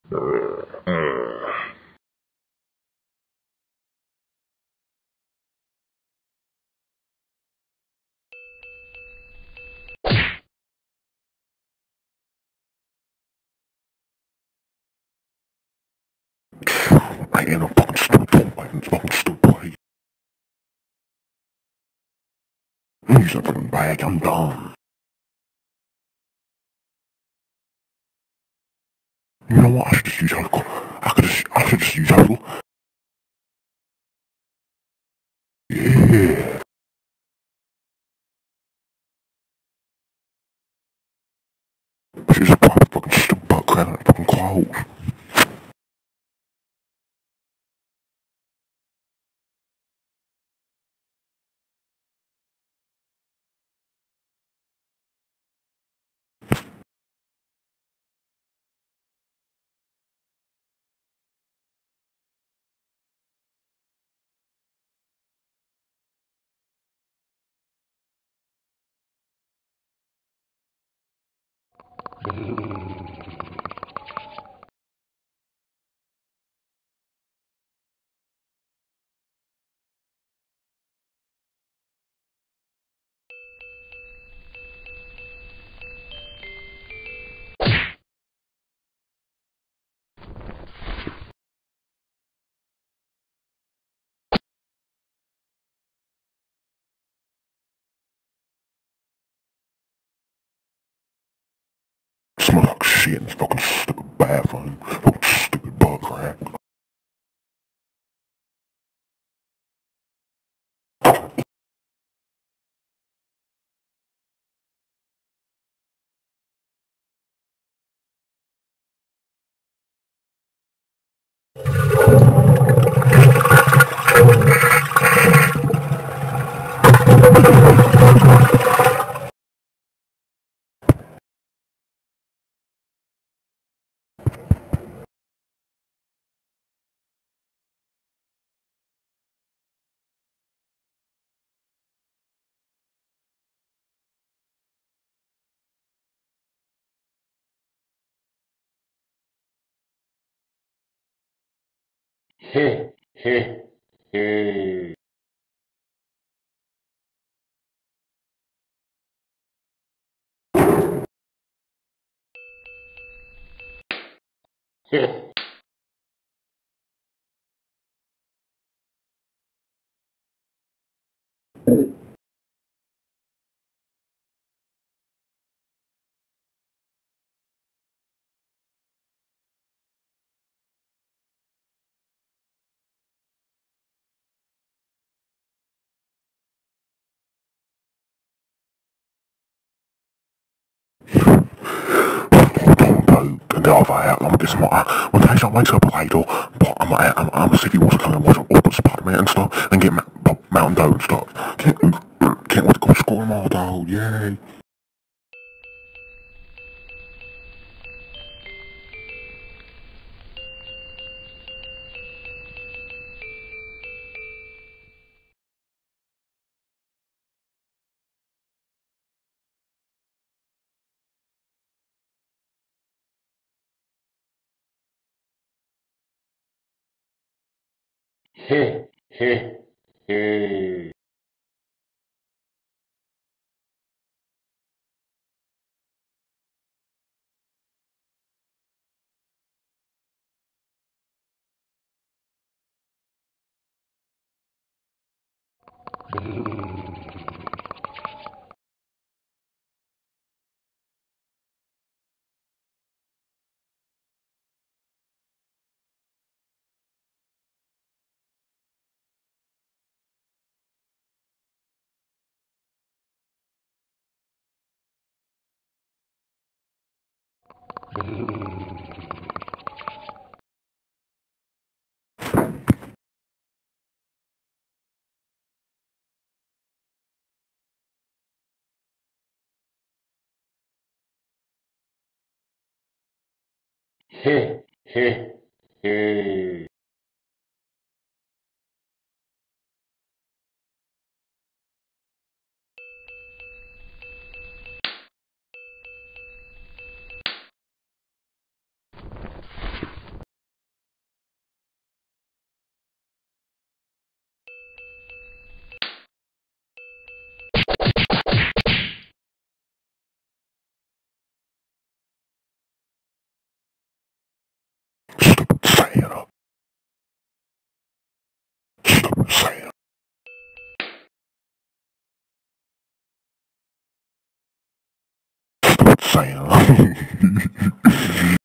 I ain't no fucking stupid. I ain't fucking stupid. He's a fucking bag. I'm dumb. You know what? I should just use alcohol. I should just use alcohol. Yeah. She's a proper fucking stupid butt crack in fucking clothes. Smell like shit in this fucking stupid bathroom. Fucking stupid butt crack. Heh, heh, heh. Heh. And the other out, I'm gonna get some more. When Tayshawn wakes up later, I'm gonna see if he wants to come and watch all the Spider-Man and stuff, and get Mountain Dew and stuff. Can't wait to go score them all, though. Yay. Heh, heh, heh. Heh, heh, heh. saying.